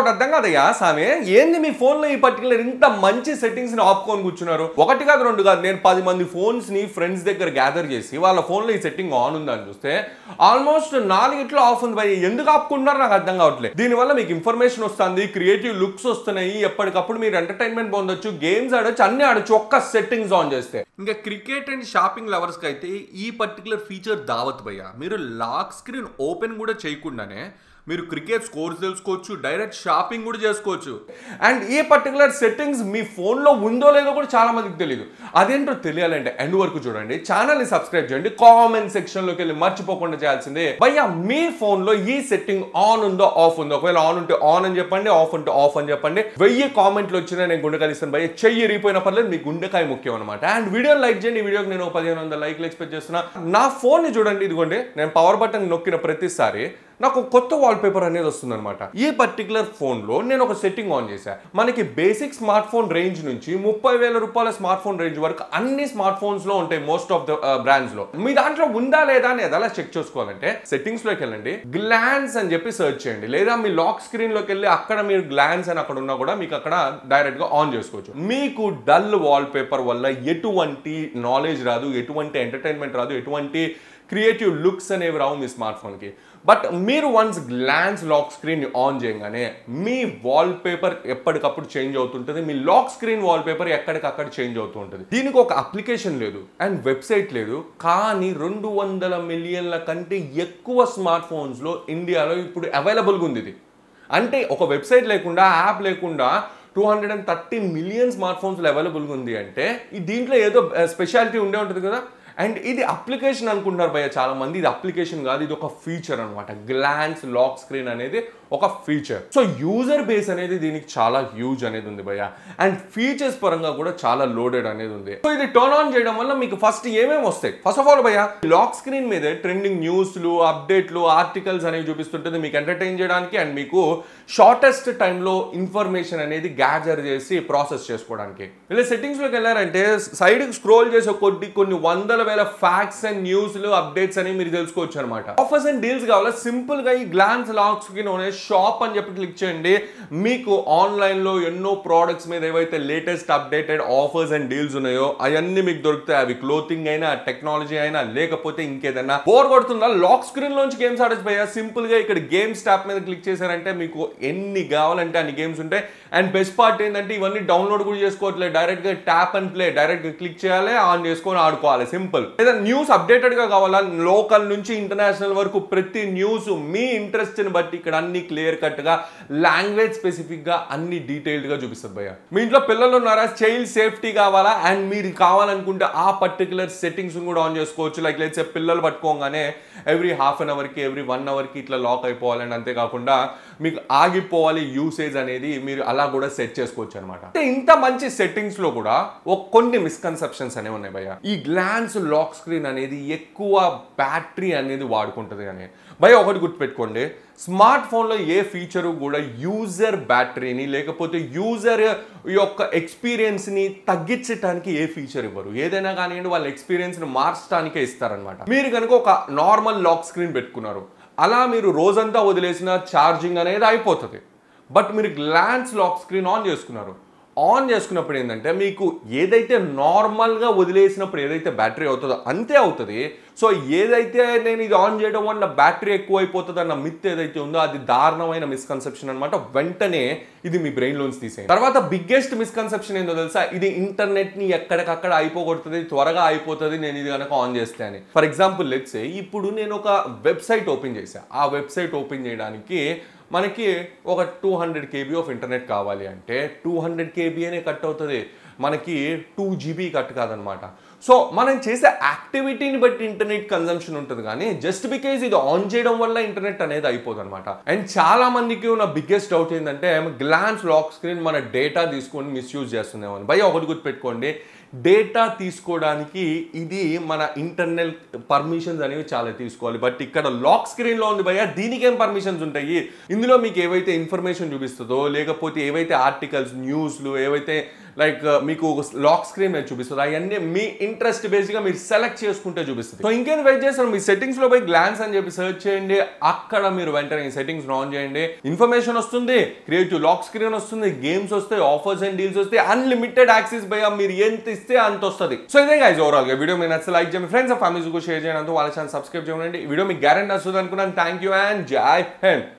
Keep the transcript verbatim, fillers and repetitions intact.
ఒకటి అర్థం కాదయ్యా సామె, ఏంది మీ ఫోన్ లో ఈ పర్టికులర్ ఇంత మంచి సెట్టింగ్స్ ని ఆపుకొని కూర్చున్నారు? ఒకటి కాదు రెండు కాదు, నేను పది మంది ఫోన్స్ ని ఫ్రెండ్స్ దగ్గర గ్యాదర్ చేసి వాళ్ళ ఫోన్ లో ఈ సెట్టింగ్ ఆన్ ఉందని చూస్తే ఆల్మోస్ట్ నాలుగిట్లో ఆఫ్ ఉంది భయ. ఎందుకు ఆపుకుంటున్నారు నాకు అర్థం కావట్లేదు. దీనివల్ల మీకు ఇన్ఫర్మేషన్ వస్తుంది, క్రియేటివ్ లుక్స్ వస్తున్నాయి, ఎప్పటికప్పుడు మీరు ఎంటర్టైన్మెంట్ పొందొచ్చు, గేమ్స్ ఆడొచ్చు, అన్ని ఆడొచ్చు ఒక్క సెట్టింగ్స్ ఆన్ చేస్తే. ఇంకా క్రికెట్ అండ్ షాపింగ్ లవర్స్ కి అయితే ఈ పర్టికులర్ ఫీచర్ దావత్ భయ్య. మీరు లాక్ స్క్రీన్ ఓపెన్ కూడా చేయకుండానే మీరు క్రికెట్ స్కోర్స్ తెలుసుకోవచ్చు, డైరెక్ట్ షాపింగ్ కూడా చేసుకోవచ్చు. అండ్ ఈ పర్టికులర్ సెట్టింగ్స్ మీ ఫోన్లో ఉందో లేదో కూడా చాలా మందికి తెలియదు. అదేంటో తెలియాలంటే ఎండ్ వరకు చూడండి, ఛానల్ని సబ్స్క్రైబ్ చేయండి, కామెంట్ సెక్షన్లోకి వెళ్ళి మర్చిపోకుండా చేయాల్సిందే భయ్యా మీ ఫోన్లో ఈ సెట్టింగ్ ఆన్ ఉందో ఆఫ్ ఉందో. ఒకవేళ ఆన్ ఉంటే ఆన్ అని చెప్పండి, ఆఫ్ ఉంటే ఆఫ్ అని చెప్పండి. వెయ్యి కామెంట్లు వచ్చినా నేను గుండెకాయ ఇస్తాను భయ్య. చెయ్యి ఇరిగిపోయిన పర్లేదు, మీ గుండెకాయ ముఖ్యం అనమాట. అండ్ వీడియోని లైక్ చేయండి. ఈ వీడియోకి నేను పదిహేను వందల లైక్లు ఎక్స్పెక్ట్ చేస్తున్నా. నా ఫోన్ని చూడండి, ఇదిగోండి నేను పవర్ బటన్ నొక్కిన ప్రతిసారి నాకు కొత్త వాల్పేపర్ అనేది వస్తుంది అనమాట. ఈ పర్టికులర్ ఫోన్లో నేను ఒక సెట్టింగ్ ఆన్ చేశాను. మనకి బేసిక్ స్మార్ట్ ఫోన్ రేంజ్ నుంచి ముప్పై వేల రూపాయల స్మార్ట్ ఫోన్ రేంజ్ వరకు అన్ని స్మార్ట్ ఫోన్స్ లో ఉంటాయి, మోస్ట్ ఆఫ్ ద బ్రాండ్స్ లో. మీ దాంట్లో ఉందా లేదా అని ఎలా చెక్ చేసుకోవాలంటే సెట్టింగ్స్ లోకి వెళ్ళండి, గ్లాన్స్ అని చెప్పి సెర్చ్ చేయండి, లేదా మీ లాక్ స్క్రీన్ లోకి వెళ్ళి అక్కడ మీరు గ్లాన్స్ అని అక్కడ ఉన్నా కూడా మీకు అక్కడ డైరెక్ట్ గా ఆన్ చేసుకోవచ్చు. మీకు డల్ వాల్పేపర్ వల్ల ఎటువంటి నాలెడ్జ్ రాదు, ఎటువంటి ఎంటర్టైన్మెంట్ రాదు, ఎటువంటి క్రియేటివ్ లుక్స్ అనేవి రావు మీ స్మార్ట్ ఫోన్ కి. బట్ మీరు once Glance lock screen on చేయగానే మీ వాల్పేపర్ ఎప్పటికప్పుడు చేంజ్ అవుతుంటుంది, మీ లాక్ స్క్రీన్ వాల్పేపర్ ఎక్కడికక్కడ చేంజ్ అవుతూ ఉంటుంది. దీనికి ఒక అప్లికేషన్ లేదు అండ్ వెబ్సైట్ లేదు, కానీ రెండు వందల మిలియన్ల కంటే ఎక్కువ స్మార్ట్ ఫోన్స్ లో ఇండియాలో ఇప్పుడు అవైలబుల్గా ఉంది ఇది. అంటే ఒక వెబ్సైట్ లేకుండా, యాప్ లేకుండా two hundred and thirty million smart ఫోన్స్లో అవైలబుల్గా ఉంది అంటే ఈ దీంట్లో ఏదో స్పెషాలిటీ ఉండే ఉంటుంది కదా. అండ్ ఇది అప్లికేషన్ అనుకుంటున్నారు భయ్య చాలా మంది, ఇది అప్లికేషన్ కాదు, ఇది ఒక ఫీచర్ అనమాట. గ్లాన్స్ లాక్ స్క్రీన్ అనేది ఒక ఫీచర్. సో యూజర్ బేస్ అనేది దీనికి చాలా హ్యూజ్ అనేది ఉంది భయ్య. అండ్ ఫీచర్స్ పరంగా కూడా చాలా లోడెడ్ అనేది ఉంది. సో ఇది టర్న్ ఆన్ చేయడం వల్ల మీకు ఫస్ట్ ఏమేమి వస్తాయి? ఫస్ట్ ఆఫ్ ఆల్ భయ్య, లాక్ స్క్రీన్ మీదే ట్రెండింగ్ న్యూస్లు, అప్డేట్లు, ఆర్టికల్స్ అనేవి చూపిస్తుంటుంది మీకు ఎంటర్టైన్ చేయడానికి. అండ్ మీకు షార్టెస్ట్ టైంలో ఇన్ఫర్మేషన్ అనేది గ్యాదర్ చేసి ప్రాసెస్ చేసుకోవడానికి. ఇలా సెట్టింగ్స్ లోకి వెళ్ళారంటే సైడ్ స్క్రోల్ చేసే కొద్ది కొన్ని వందల వేల ఫ్యాక్ట్స్ అండ్ న్యూస్లు, అప్డేట్స్ అని మీరు తెలుసుకోవచ్చు అనమాట. ఆఫర్స్ అండ్ డీల్స్ కావాలా, సింపుల్ గా ఈ గ్లాన్స్ లాక్ స్క్రీన్ షాప్ అని చెప్పి క్లిక్ చేయండి. మీకు ఆన్లైన్ లో ఎన్నో ప్రోడక్ట్స్ మీద ఏవైతే latest updated offers and deals ఉన్నాయో అవన్నీ మీకు దొరుకుతాయి. అవి క్లోతింగ్ అయినా, టెక్నాలజీ అయినా, లేకపోతే ఇంకేదైనా. బోర్ కొడుతుందా? లాక్ స్క్రీన్ లోంచి గేమ్స్ ఆడచ్చు భయ్యా. సింపుల్ గా ఇక్కడ గేమ్స్ ట్యాప్ మీద క్లిక్ చేశారంటే మీకు ఎన్ని కావాలంటే అన్ని గేమ్స్ ఉంటాయి. అండ్ బెస్ట్ పార్ట్ ఏంటంటే ఇవన్నీ డౌన్లోడ్ కూడా చేసుకోవట్లేదు, డైరెక్ట్ గా ట్యాప్ అండ్ ప్లే, డైరెక్ట్ గా క్లిక్ చేయాలి, ఆన్ చేసుకొని ఆడుకోవాలి, సింపుల్. లేదా న్యూస్ అప్డేటెడ్ గా కావాలా, లోకల్ నుంచి ఇంటర్నేషనల్ వరకు ప్రతి న్యూస్ మీ ఇంట్రెస్ట్ ని బట్టి ఇక్కడ అన్ని క్లియర్ కట్ గా, లాంగ్వేజ్ స్పెసిఫిక్ గా అన్ని డీటెయిల్డ్ గా చూపిస్తుంది భయ్య. మీ ఇంట్లో పిల్లలు ఉన్నారా, చైల్డ్ సేఫ్టీ కావాలా, అండ్ మీరు కావాలనుకుంటే ఆ పర్టికులర్ సెట్టింగ్స్ కూడా ఆన్ చేసుకోవచ్చు. లైక్ లెట్స్ సే పిల్లలు పట్టుకోగానే ఎవ్రీ హాఫ్ అన్ అవర్ కి, ఎవ్రీ వన్ అవర్ కి ఇట్లా లాక్ అయిపోవాలని, అంతేకాకుండా మీకు ఆగిపోవాలి యూసేజ్ అనేది మీరు అలా కూడా సెట్ చేసుకోవచ్చు అనమాట. అంటే ఇంత మంచి సెట్టింగ్స్ లో కూడా కొన్ని మిస్కన్సెప్షన్స్ అనేవి ఉన్నాయి భయ్య. ఈ గ్లాన్స్ లాక్ స్క్రీన్ అనేది ఎక్కువ బ్యాటరీ అనేది వాడుకుంటుంది అని భయ్య. ఒకటి గుర్తుపెట్టుకోండి, స్మార్ట్ ఫోన్లో ఏ ఫీచరు కూడా యూజర్ బ్యాటరీని లేకపోతే యూజర్ యొక్క ఎక్స్పీరియన్స్ని తగ్గించడానికి ఏ ఫీచర్ ఇవ్వరు. ఏదైనా కానివ్వండి వాళ్ళ ఎక్స్పీరియన్స్ని మార్చడానికే ఇస్తారనమాట. మీరు కనుక ఒక నార్మల్ లాక్ స్క్రీన్ పెట్టుకున్నారు, అలా మీరు రోజంతా వదిలేసిన ఛార్జింగ్ అనేది అయిపోతుంది. బట్ మీరు గ్లాన్స్ లాక్ స్క్రీన్ ఆన్ చేసుకున్నారు, ఆన్ చేసుకున్నప్పుడు ఏంటంటే మీకు ఏదైతే నార్మల్గా వదిలేసినప్పుడు ఏదైతే బ్యాటరీ అవుతుందో అంతే అవుతుంది. సో ఏదైతే నేను ఇది ఆన్ చేయడం వల్ల బ్యాటరీ ఎక్కువ అయిపోతుంది అన్న మిత్ ఏదైతే ఉందో అది దారుణమైన మిస్కన్సెప్షన్ అనమాట. వెంటనే ఇది మీ బ్రెయిన్ లోన్స్ తీసేయండి. తర్వాత బిగ్గెస్ట్ మిస్కన్సెప్షన్ ఏందో తెలుసా, ఇది ఇంటర్నెట్ ని ఎక్కడికక్కడ అయిపోగొడుతుంది, త్వరగా అయిపోతుంది నేను ఇది కనుక ఆన్ చేస్తే అని. ఫర్ ఎగ్జాంపుల్ లెట్స్ సే ఇప్పుడు నేను ఒక వెబ్సైట్ ఓపెన్ చేశా, ఆ వెబ్సైట్ ఓపెన్ చేయడానికి మనకి ఒక two hundred KB of internet కావాలి అంటే టూ హండ్రెడ్ కేబీ అనే కట్ అవుతుంది, మనకి టూ జీబీ కట్ కాదనమాట. సో మనం చేసే యాక్టివిటీని బట్టి ఇంటర్నెట్ కన్జంప్షన్ ఉంటుంది, కానీ జస్ట్ బికాజ్ ఇది ఆన్ చేయడం వల్ల ఇంటర్నెట్ అనేది అయిపోదు అనమాట. అండ్ చాలా మందికి ఉన్న బిగ్గెస్ట్ డౌట్ ఏంటంటే గ్లాన్స్ లాక్ స్క్రీన్ మన డేటా తీసుకొని మిస్యూజ్ చేస్తుందేమో అని. భయ్య ఒకటి గుర్తుపెట్టుకోండి, డేటా తీసుకోవడానికి ఇది మన ఇంటర్నల్ పర్మిషన్స్ అనేవి చాలా తీసుకోవాలి. బట్ ఇక్కడ లాక్ స్క్రీన్లో ఉంది భయ్య, దీనికి ఏం పర్మిషన్స్ ఉంటాయి? ఇందులో మీకు ఏవైతే ఇన్ఫర్మేషన్ చూపిస్తుందో లేకపోతే ఏవైతే ఆర్టికల్స్, న్యూస్లు, ఏవైతే లైక్ మీకు లాక్ స్క్రీన్ మీద చూపిస్తుంది. అవన్నీ మీ ఇంట్రెస్ట్ బేస్డ్ గా మీరు సెలెక్ట్ చేసుకుంటే చూపిస్తుంది. సో ఇంకేం వెయిట్ చేస్తారు, మీ సెట్టింగ్స్ లో పోయి గ్లాన్స్ అని చెప్పి సెర్చ్ చేయండి. అక్కడ మీరు వెంటనే ఈ సెట్టింగ్స్ ఆన్ చేయండి. ఇన్ఫర్మేషన్ వస్తుంది, క్రియేటివ్ లాక్ స్క్రీన్ వస్తుంది, గేమ్స్ వస్తాయి, ఆఫర్స్ అండ్ డీల్స్ వస్తాయి, అన్లిమిటెడ్ యాక్సెస్ భయ మీరు ఎంత ఇస్తే అంత వస్తుంది. సో ఇదే గైస్ ఓవరాల్ గా వీడియో మీరు నచ్చితే లైక్ చేయండి, ఫ్రెండ్స్ ఫ్యామిలీస్ కు షేర్ చేయండి, వాళ్ళ ఛానల్ సబ్స్క్రైబ్ చేయండి. ఈ వీడియో మీకు గ్యారెంటీ వస్తుంది అనుకున్నాను. థ్యాంక్ యూ అండ్ జై హింద్.